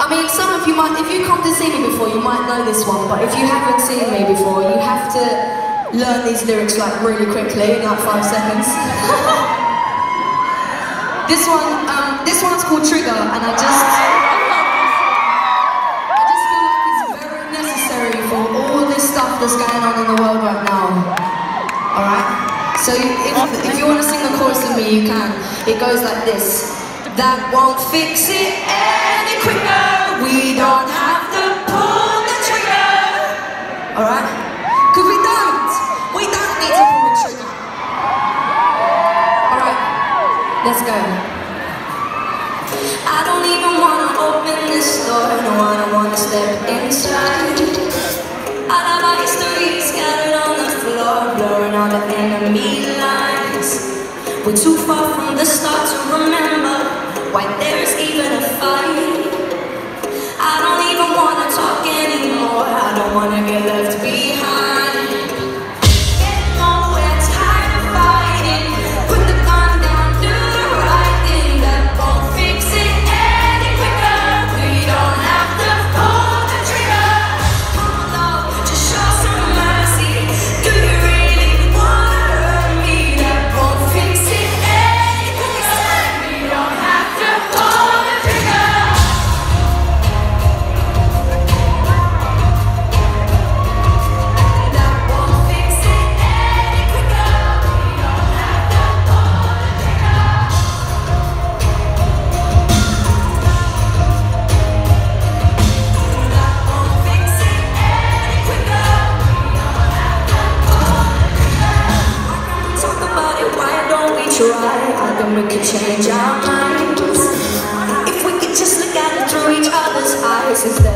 mean, some of you might, if you come to see me before, you might know this one, but if you haven't seen me before, you have to learn these lyrics like really quickly, in like 5 seconds. This one's called Trigger, and I just feel like it's very necessary for all this stuff that's going on in the world right now. Alright? So if you want to sing the chorus with me, you can. It goes like this. That won't fix it any quicker. We don't have to pull the trigger. Alright? Because we don't need to pull the trigger. Alright, let's go. I don't even want to open this door. No, I don't want to step inside. All of our history scattered on the floor, blurring all the enemy lines. We're too far from the start to remember why there's even a fight. I don't even want to talk anymore. I don't want to get left behind. Get nowhere, tired of fighting. Put the gun down, do the right thing. That won't fix it any quicker. We don't have to pull the trigger. Come on, love, just show some mercy. Do you really want to hurt me? That won't fix it any quicker. We don't have to pull the trigger. That won't fix it any quicker. We don't have to pull the trigger. That won't fix it any quicker. We don't have to pull the trigger. Why can't we talk about it? Why don't we try? I think we could change our minds if we could just look at it through each other's eyes instead